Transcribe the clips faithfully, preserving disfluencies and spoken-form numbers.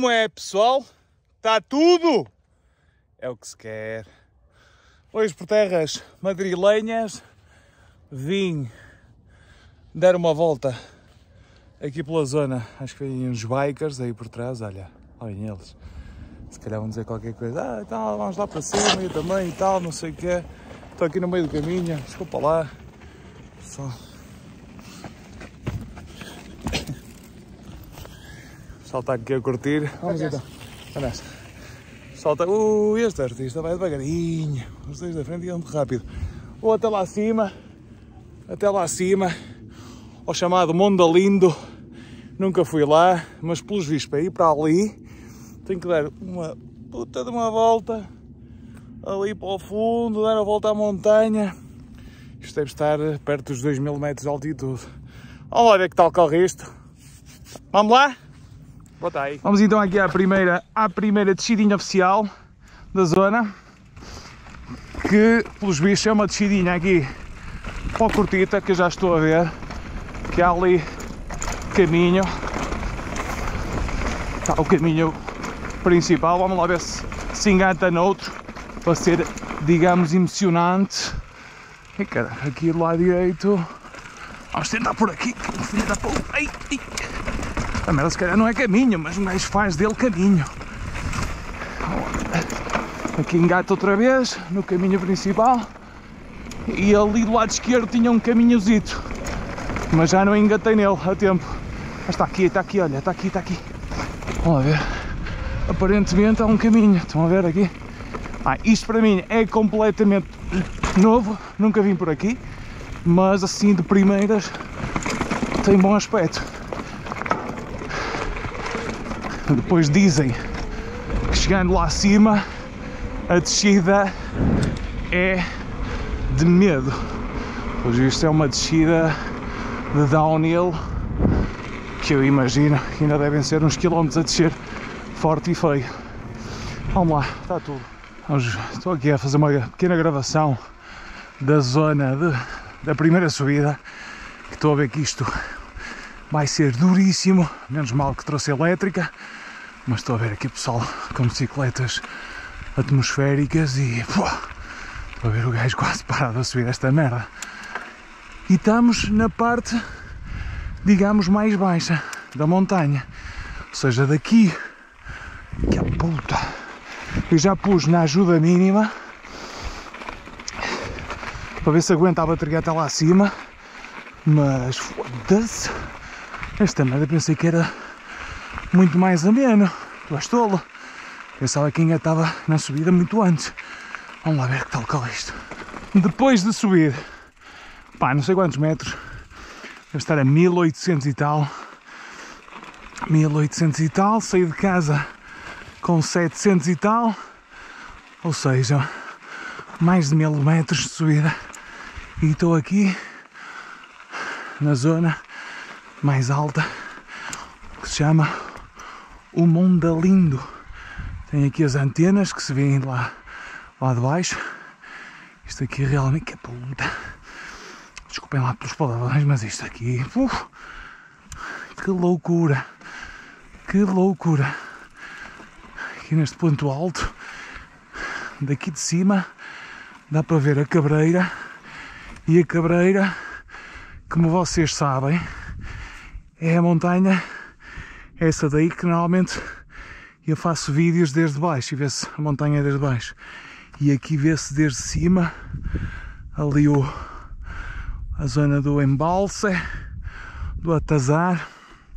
como é, pessoal? Está tudo! É o que se quer. Hoje, por terras madrilenhas, vim dar uma volta aqui pela zona. Acho que vêm uns bikers aí por trás, olha, olhem eles. Se calhar vão dizer qualquer coisa. Ah, então vamos lá para cima, eu também e tal, não sei o que é. Estou aqui no meio do caminho, desculpa lá. Só... O pessoal está aqui a curtir. Vamos então. Olha essa. Solta. Uh, este artista vai devagarinho. Os dois da frente iam muito rápido. Vou até lá acima. Até lá acima. Ao chamado Mondalindo. Nunca fui lá, mas pelos vistos para ir para ali tenho que dar uma puta de uma volta ali para o fundo, dar a volta à montanha. Isto deve estar perto dos dois mil metros de altitude. Vamos lá ver que tal corre isto. Vamos lá? Bota aí. Vamos então aqui à primeira, à primeira descidinha oficial da zona, que pelos bichos é uma descidinha aqui para o Cortita, que eu já estou a ver que há ali caminho. Está o caminho principal. Vamos lá ver se se engata noutro para ser, digamos, emocionante. E cara, aqui do lado direito. Vamos tentar por aqui. Filha da puta. Ai, ai. A merda se calhar não é caminho, mas um gajo faz dele caminho. Aqui engata outra vez no caminho principal. E ali do lado esquerdo tinha um caminhozito, mas já não engatei nele a tempo. Mas está aqui, está aqui, olha, está aqui, está aqui. Vamos ver. Aparentemente há um caminho. Estão a ver aqui? Ah, isto para mim é completamente novo. Nunca vim por aqui. Mas assim de primeiras tem bom aspecto. Depois dizem que chegando lá acima a descida é de medo. Pois isto é uma descida de downhill que eu imagino que ainda devem ser uns quilómetros a descer forte e feio. Vamos lá, está tudo. Vamos, estou aqui a fazer uma pequena gravação da zona de, da primeira subida, que estou a ver que isto vai ser duríssimo. Menos mal que trouxe elétrica, mas estou a ver aqui o pessoal com bicicletas atmosféricas e pô, estou a ver o gajo quase parado a subir esta merda. E estamos na parte, digamos, mais baixa da montanha, ou seja, daqui, que a puta, eu já pus na ajuda mínima para ver se aguenta a bateria até lá acima, mas foda-se, esta merda pensei que era muito mais ameno. Tu és tolo, pensava que ainda estava na subida muito antes. Vamos lá ver que tal corre isto. Depois de subir, pá, não sei quantos metros, deve estar a mil e oitocentos e tal, mil e oitocentos e tal, saí de casa com setecentos e tal, ou seja, mais de mil metros de subida, e estou aqui na zona mais alta, que se chama o Mondalindo. Tem aqui as antenas que se vêem lá, lá de baixo. Isto aqui realmente, que puta, desculpem lá pelos palavrões, mas isto aqui, uf, que loucura, que loucura. Aqui neste ponto alto, daqui de cima, dá para ver a Cabreira, e a Cabreira, como vocês sabem, é a montanha, essa daí que normalmente eu faço vídeos desde baixo, e vê-se a montanha desde baixo, e aqui vê-se desde cima, ali o a zona do embalse, do atazar.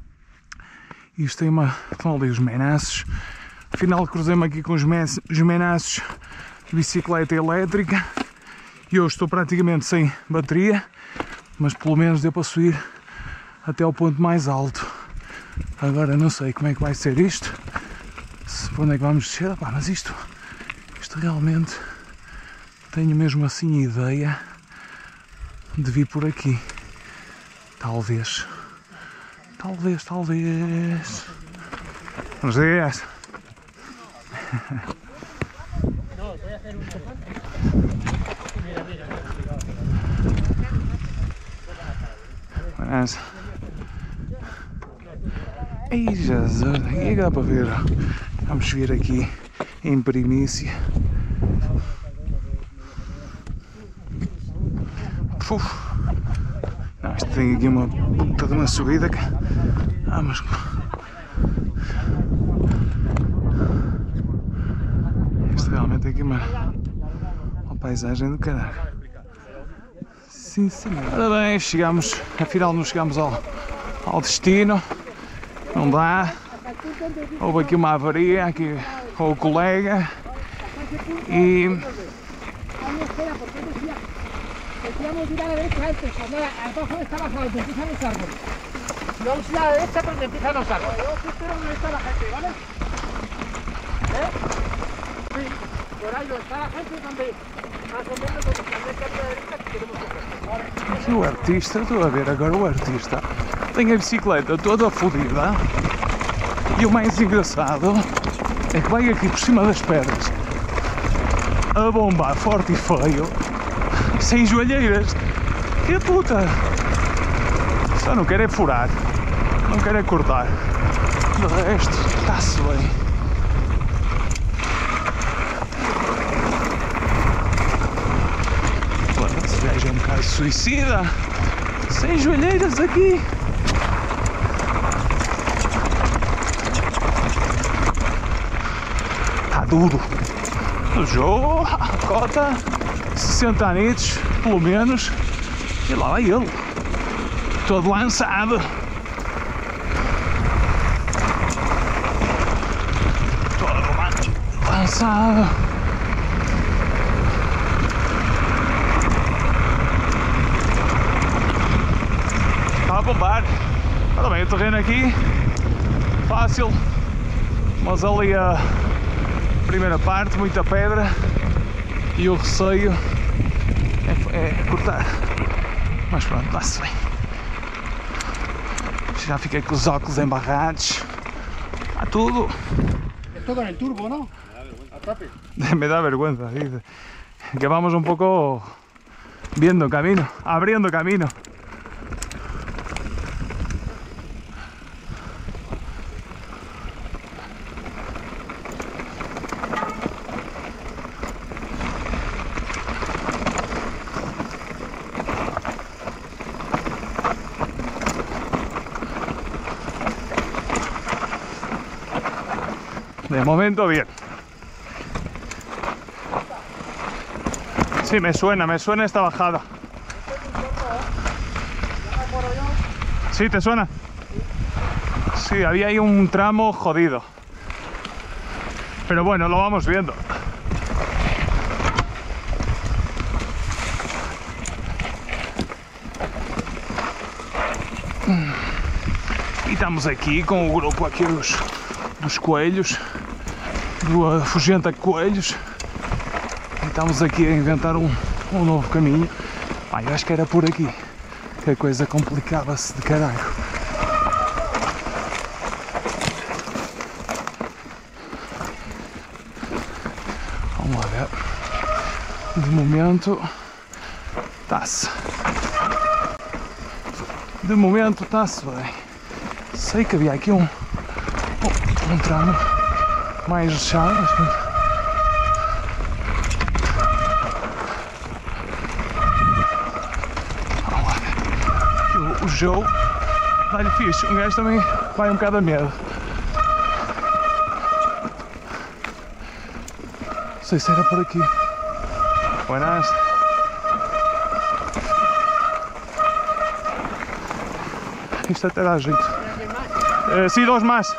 Isto tem uma... estão ali os menaços. Afinal cruzei-me aqui com os, mes, os menaços de bicicleta elétrica. E eu estou praticamente sem bateria, mas pelo menos deu para subir até ao ponto mais alto. Agora não sei como é que vai ser isto. Se, para onde é que vamos descer? Pá, mas isto... Isto realmente... Tenho mesmo assim ideia de vir por aqui. Talvez. Talvez, talvez. Buenos días. Buenas. Ei, Jesus, aqui dá para ver. Vamos ver aqui em primícia. Uf. Não, isto tem aqui uma puta de uma subida que... Vamos... Isto realmente tem aqui uma... uma paisagem do caralho. Sim, senhor. Ora bem, chegamos... Afinal não chegamos ao, ao destino. Não dá. Houve aqui uma avaria aqui com o colega. E... Decíamos ir a la derecha antes, cuando abajo está la sal, empiezan los árboles. Y vamos a ir a la derecha donde empiezan los árboles. Yo espero donde está la gente, ¿vale? ¿Eh? Sí, por ahí donde está la gente, donde más o menos donde está a la derecha que queremos hacer. Aqui o artista, estou a ver agora o artista, tem a bicicleta toda fodida e o mais engraçado é que vai aqui por cima das pedras a bombar forte e feio, sem joelheiras. Que puta! Só não quero é furar, não quero é cortar. Do resto, está-se bem. Esse gajo é um bocado suicida. Sem joelheiras aqui. Está duro. O jogo, a cota, sessenta anitos, pelo menos. E lá vai ele. Todo lançado. Todo lançado. Está a bombar. Ora bem, o terreno aqui, fácil, mas ali a primeira parte, muita pedra, e o receio é, é cortar. Mas pronto, está-se bem. Já fiquei com os óculos embarrados. Está tudo. Esto con el turbo, ¿no? A tope. Me da vergüenza, dice. Que vamos un poco viendo camino, abriendo camino. De momento bien. Sí, me suena, me suena esta bajada. ¿Sí, te suena? Sí, había ahí un tramo jodido. Pero bueno, lo vamos viendo. E estamos aqui com o grupo aqui dos, dos coelhos, do Afugenta Coelhos. E estamos aqui a inventar um, um novo caminho. Ah, eu acho que era por aqui que a coisa complicava-se de caralho. Vamos lá ver. De momento está-se. De momento está-se bem. Sei que havia aqui um, um, um tramo mais lixado. Vamos lá ver. O, o Joe dá-lhe fixe. Um gajo também vai um bocado a medo. Não sei se era por aqui. Buenas. Isto até dá jeito. Uh, sim, dois mais.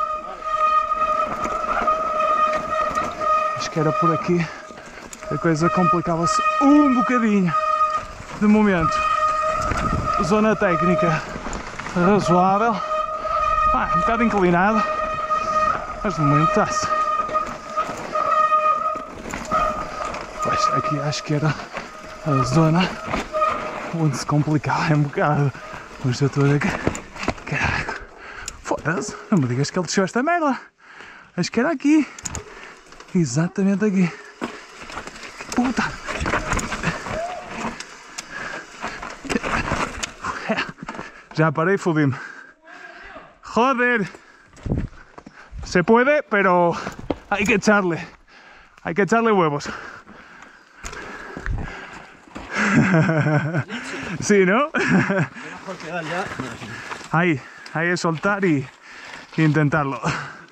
Acho que era por aqui. A coisa complicava-se um bocadinho. De momento, zona técnica razoável. Ah, um bocado inclinado. Mas de momento está-se. Pois, aqui acho que era a zona onde se complicava um bocado. Mas eu estou a ver. Caraca, foda-se, não me digas que ele desceu esta merda. Acho que era aqui. Exatamente aqui. Que puta. Já parei e fodi-me. Roder. Se puede, pero hay que echarle. Hay que echarle huevos. Sí, ¿no? Ahí, ahí es soltar y intentarlo.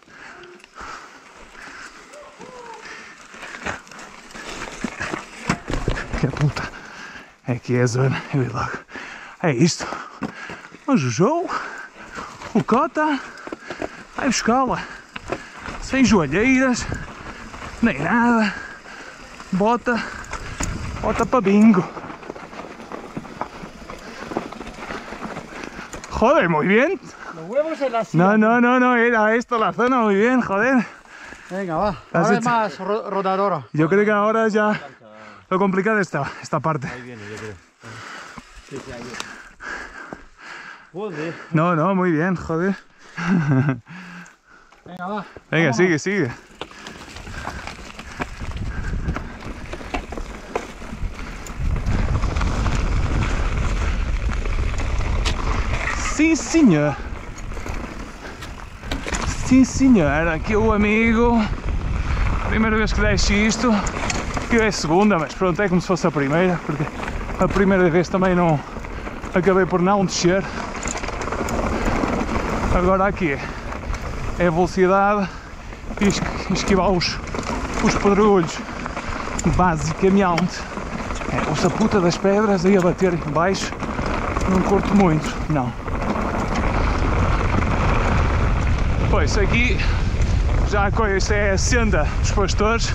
Que puta. Aqui é a zona, eu vi logo. É isto. O Jojo, o Cota, vai buscá-la. Sem joalheiras, nem nada. Bota, bota para bingo. Joder, muy bien. Los huevos en la silla. No, no, no, no, era esto la zona, muy bien, joder. Venga, va. Ahora es más ro rodadora. Yo creo que ahora ya lo complicado está esta parte. Ahí viene, yo creo. Sí, sí, ahí viene. Joder. No, no, muy bien, joder. Venga, va. Venga, Vámonos. sigue, sigue. Sim, senhor. Sim, senhor. Aqui o amigo. Primeira vez que desce isto. Que é a segunda, mas pronto, é como se fosse a primeira, porque a primeira vez também não acabei por não descer. Agora aqui é a velocidade e esquivar os, os pedrulhos. Basicamente. É, essa puta das pedras aí a bater em baixo. Não curto muito, não. Pois aqui já isto é a senda dos pastores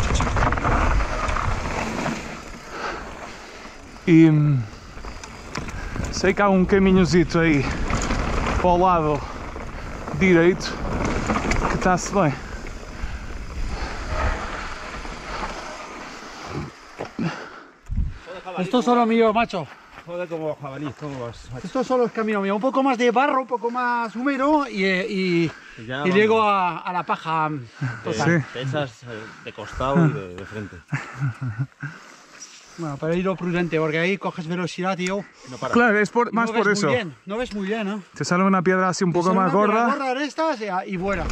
e sei que há um caminhozito aí para o lado direito que está-se bem. Esto es solo mío, macho. Joder, como jabalí, ¿cómo vas? Esto solo es camino mío. Un poco más de barro, un poco más húmedo y, y, Ya y vamos. llego a, a la paja total. Sí. Te echas eh, de costado y de, de frente. Bueno, pero ir prudente porque ahí coges velocidad, tío. No paras. Claro, es por, y más no ves por eso. Muy bien, no ves muy bien, ¿no? Te sale una piedra así un poco Te sale más una piedra gorda. gorda de estas y, y vuela.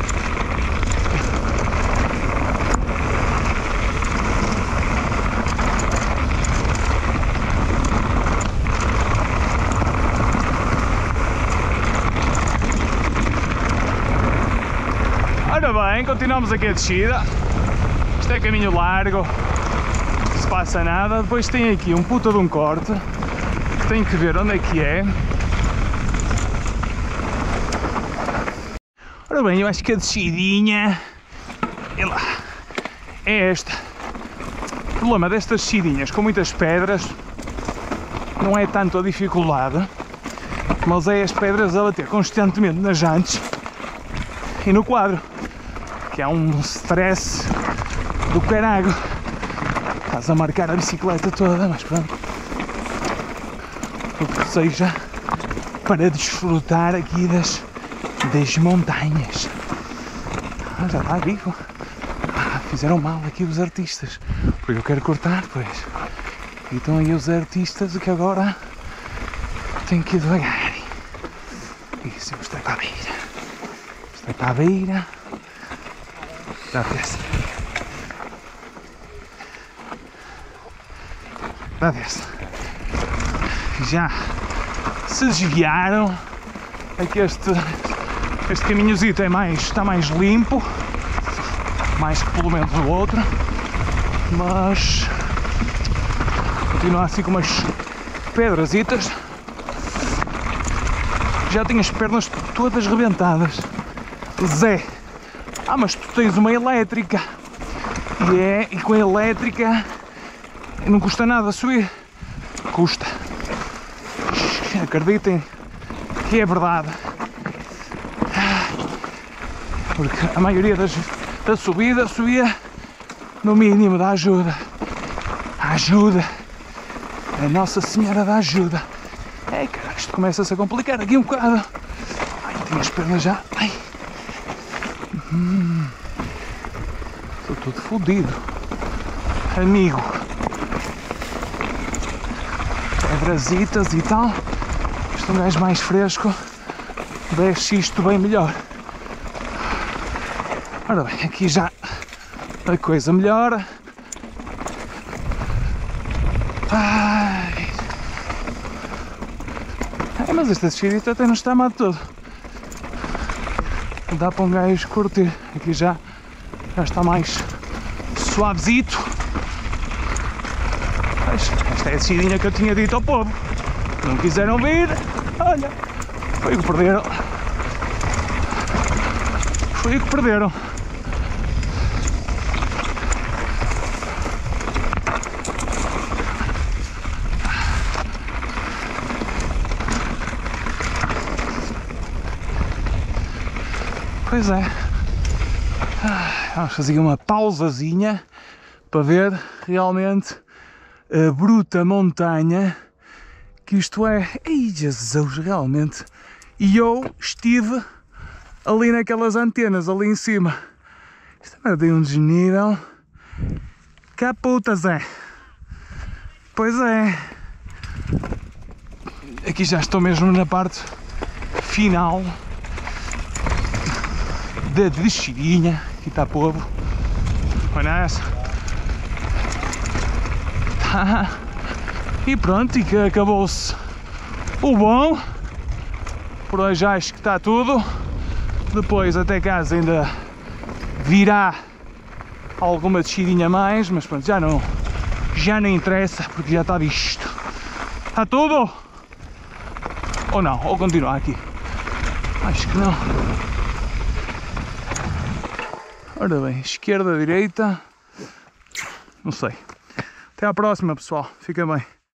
Ora bem, continuamos aqui a descida. Isto é caminho largo, não se passa nada. Depois tem aqui um puta de um corte, que tenho que ver onde é que é. Ora bem, eu acho que a descidinha é lá, é esta. O problema destas descidinhas com muitas pedras não é tanto a dificuldade, mas é as pedras a bater constantemente nas jantes e no quadro, que é um stress do caralho. Estás a marcar a bicicleta toda, mas pronto, o que seja para desfrutar aqui das, das montanhas. Ah, já está vivo. Ah, fizeram mal aqui os artistas, porque eu quero cortar, pois. E estão aí os artistas que agora tenho que ir devagar. Isso, eu estou para a beira. Estou para a beira. Gracias. Gracias. Já se desviaram. Aqui este, este caminhozito é mais, está mais limpo, mais que pelo menos o outro, mas continua assim com umas pedrazitas. Já tenho as pernas todas rebentadas. Zé. Ah, mas tu tens uma elétrica. E é, e com a elétrica não custa nada subir. Custa. Acreditem que é verdade. Porque a maioria das, da subida subia no mínimo da ajuda. A ajuda. A Nossa Senhora da Ajuda. Ei, cara, isto começa-se a complicar aqui um bocado. Ai, tenho as pernas já. Ai. Hum. Estou todo fodido. Amigo. Pedrazitas e tal. Este é um gajo mais fresco. Desce isto bem melhor. Ora bem, aqui já a coisa melhora. Ai. É, mas esta descidita até não está mal todo. Dá para um gajo curtir. Aqui já, já está mais suavezito. Mas esta é a descidinha que eu tinha dito ao povo. Não quiseram vir. Olha, foi o que perderam. Foi o que perderam. Pois é. Vamos fazer uma pausazinha para ver realmente a bruta montanha que isto é. Ei, Jesus, realmente. E eu estive ali naquelas antenas, ali em cima. Isto merda tem um desnível. Caputa, Zé. Pois é. Aqui já estou mesmo na parte final da descidinha. Aqui está povo. Olha essa. Tá. E pronto, e que acabou-se o bom. Por hoje acho que está tudo. Depois até casa ainda virá alguma descidinha a mais, mas pronto, já não, já não interessa porque já está visto. Está tudo? Ou não? Ou continuar aqui? Acho que não. Ora bem, esquerda, direita, não sei. Até à próxima, pessoal. Fiquem bem.